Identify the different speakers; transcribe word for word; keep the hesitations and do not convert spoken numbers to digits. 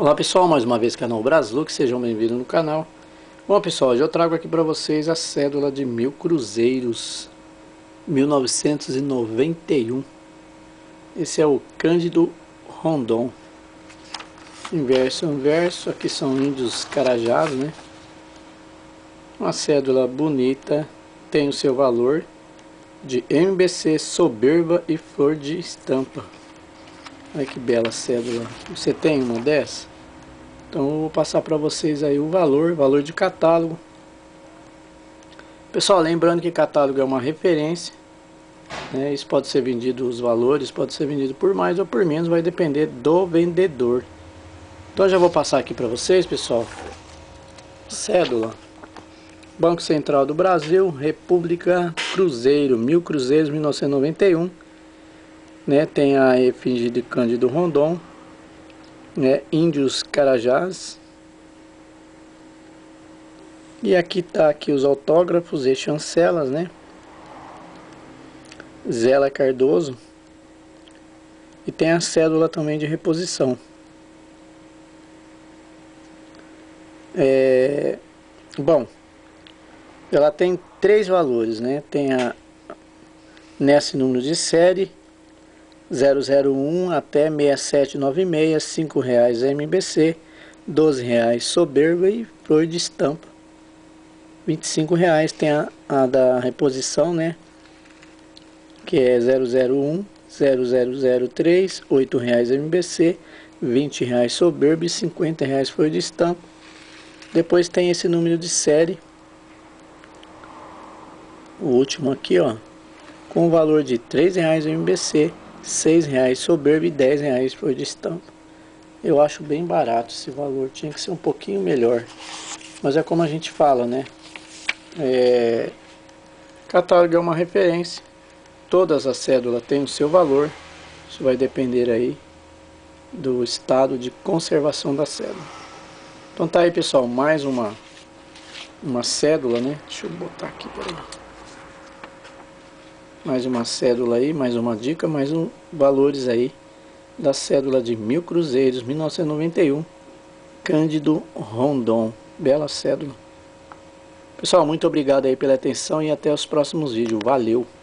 Speaker 1: Olá pessoal, mais uma vez canal Braslux, sejam bem-vindos no canal. Bom pessoal, hoje eu trago aqui para vocês a cédula de mil cruzeiros mil novecentos e noventa e um. Esse é o Cândido Rondon. Inverso, inverso, aqui são índios carajás, né? Uma cédula bonita, tem o seu valor de M B C soberba e flor de estampa. Olha que bela cédula. Você tem uma dessa? Então eu vou passar para vocês aí o valor, valor de catálogo. Pessoal, lembrando que catálogo é uma referência, né? Isso pode ser vendido, os valores pode ser vendido por mais ou por menos, vai depender do vendedor. Então eu já vou passar aqui para vocês, pessoal. Cédula Banco Central do Brasil, República Cruzeiro, mil cruzeiros mil novecentos e noventa e um, né? Tem a efígie de Cândido Rondon, né? Índios Carajás. E aqui tá aqui os autógrafos e chancelas, né? Zélia Cardoso. E tem a cédula também de reposição. É... Bom, ela tem três valores, né? Tem a nesse número de série zero zero um até seis sete nove seis, cinco reais M B C, doze reais soberba e flor de estampa, vinte e cinco reais. Tem a, a da reposição, né? Que é zero zero um, zero zero zero três, oito reais M B C, vinte reais soberba e cinquenta reais flor de estampa. Depois tem esse número de série, o último aqui, ó, com o valor de três reais M B C, seis reais soberba e dez reais flor de estampa. Eu acho bem barato esse valor, tinha que ser um pouquinho melhor. Mas é como a gente fala, né? É... Catálogo é uma referência. Todas as cédulas têm o seu valor. Isso vai depender aí do estado de conservação da cédula. Então tá aí, pessoal, mais uma uma cédula, né? Deixa eu botar aqui, peraí. Mais uma cédula aí, mais uma dica, mais um valores aí da cédula de mil cruzeiros mil novecentos e noventa e um, Cândido Rondon. Bela cédula. Pessoal, muito obrigado aí pela atenção e até os próximos vídeos. Valeu!